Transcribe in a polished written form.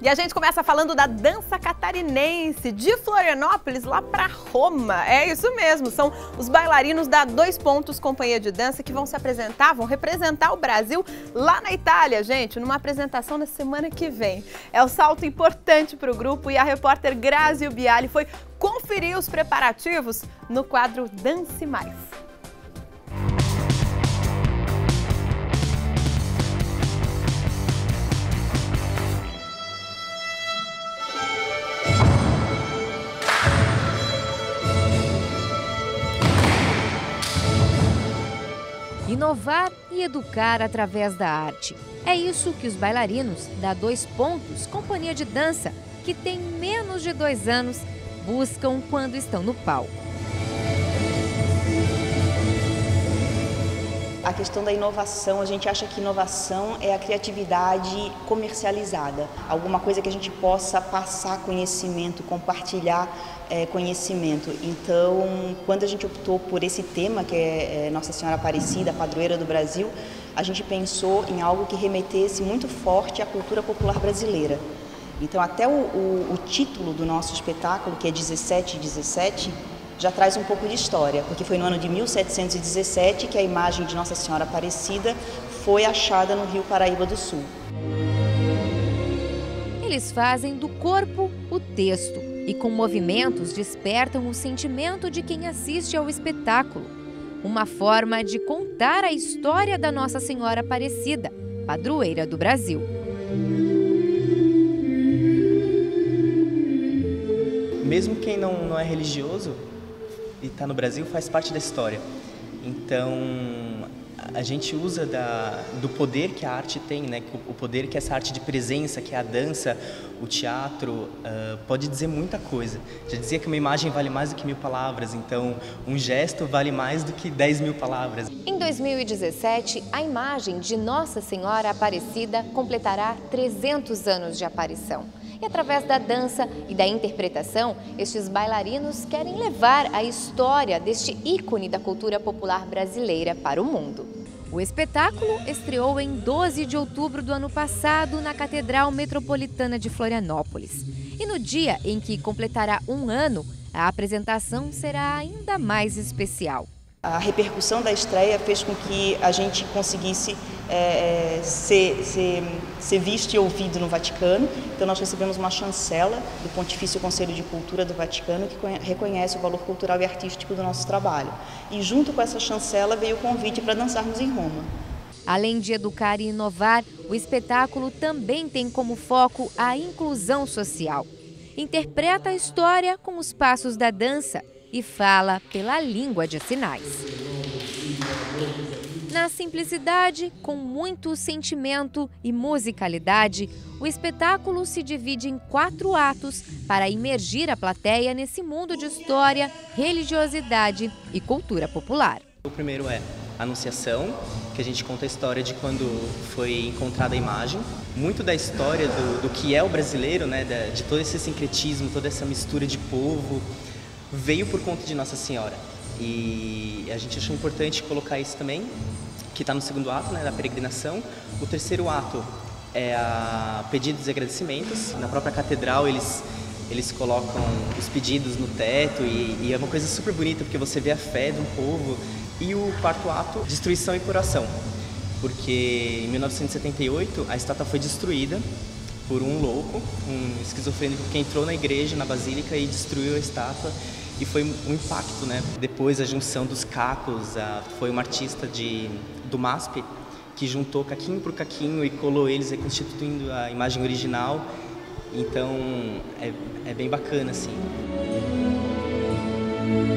E a gente começa falando da dança catarinense, de Florianópolis lá para Roma. É isso mesmo, são os bailarinos da Dois Pontos Companhia de Dança que vão se apresentar, vão representar o Brasil lá na Itália, gente, numa apresentação na semana que vem. É um salto importante para o grupo e a repórter Grazi Bialy foi conferir os preparativos no quadro Dance Mais. Inovar e educar através da arte. É isso que os bailarinos da Dois Pontos Companhia de Dança, que tem menos de 2 anos, buscam quando estão no palco. A questão da inovação, a gente acha que inovação é a criatividade comercializada. Alguma coisa que a gente possa passar conhecimento, compartilhar conhecimento. Então, quando a gente optou por esse tema, que é Nossa Senhora Aparecida, a padroeira do Brasil, a gente pensou em algo que remetesse muito forte à cultura popular brasileira. Então, até o título do nosso espetáculo, que é 1717, já traz um pouco de história, porque foi no ano de 1717 que a imagem de Nossa Senhora Aparecida foi achada no Rio Paraíba do Sul. Eles fazem do corpo o texto e com movimentos despertam o sentimento de quem assiste ao espetáculo. Uma forma de contar a história da Nossa Senhora Aparecida, padroeira do Brasil. Mesmo quem não é religioso e está no Brasil, faz parte da história. Então, a gente usa do poder que a arte tem, né? O poder que essa arte de presença, que é a dança, o teatro, pode dizer muita coisa. Já dizia que uma imagem vale mais do que 1000 palavras, então um gesto vale mais do que 10.000 palavras. Em 2017, a imagem de Nossa Senhora Aparecida completará 300 anos de aparição. E através da dança e da interpretação, estes bailarinos querem levar a história deste ícone da cultura popular brasileira para o mundo. O espetáculo estreou em 12 de outubro do ano passado na Catedral Metropolitana de Florianópolis. E no dia em que completará 1 ano, a apresentação será ainda mais especial. A repercussão da estreia fez com que a gente conseguisse ser visto e ouvido no Vaticano. Então nós recebemos uma chancela do Pontifício Conselho de Cultura do Vaticano que reconhece o valor cultural e artístico do nosso trabalho. E junto com essa chancela veio o convite para dançarmos em Roma. Além de educar e inovar, o espetáculo também tem como foco a inclusão social. Interpreta a história com os passos da dança e fala pela língua de sinais. Na simplicidade, com muito sentimento e musicalidade, o espetáculo se divide em 4 atos para imergir a plateia nesse mundo de história, religiosidade e cultura popular. O primeiro é a Anunciação, que a gente conta a história de quando foi encontrada a imagem. Muito da história do que é o brasileiro, né, de todo esse sincretismo, toda essa mistura de povo, veio por conta de Nossa Senhora. E a gente achou importante colocar isso também, que está no 2º ato, né, da peregrinação. O 3º ato é a pedidos e agradecimentos. Na própria catedral eles colocam os pedidos no teto e é uma coisa super bonita porque você vê a fé do povo. E o 4º ato, destruição e curação, porque em 1978 a estátua foi destruída por um louco, um esquizofrênico que entrou na igreja, na basílica e destruiu a estátua. E foi um impacto, né? Depois a junção dos cacos, foi uma artista do MASP que juntou caquinho por caquinho e colou eles, reconstituindo a imagem original. Então é bem bacana, assim.